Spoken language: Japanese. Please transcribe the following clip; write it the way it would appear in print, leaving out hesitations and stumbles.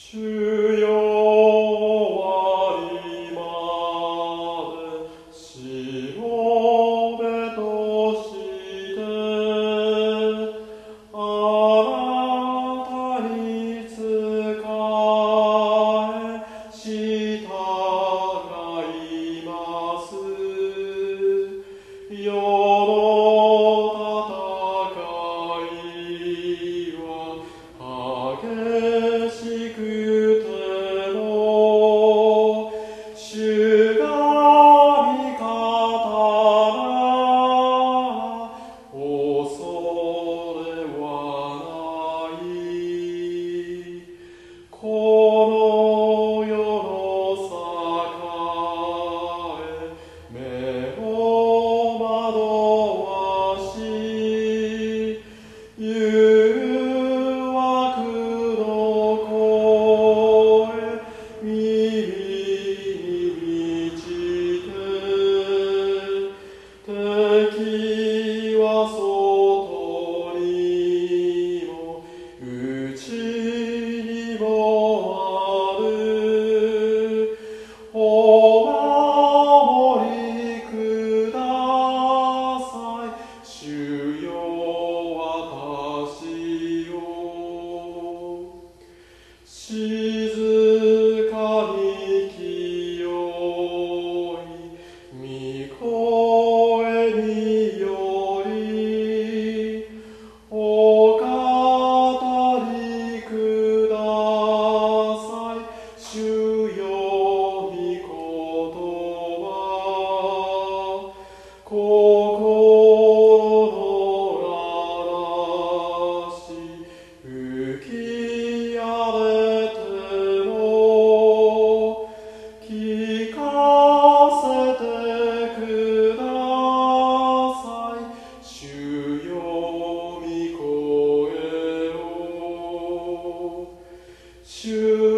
主よ終わりまでしもべとしてあなたに仕え従います世の戦いは激しくても主が味方なら恐れはないこの世の栄目を惑わし誘惑の声耳に満ちて敵は外にも内にもあるお守りください主よ私よ静かに清い御声によりお語りください主よ御言葉心の嵐吹き荒れても聞かせてください主よ御声を主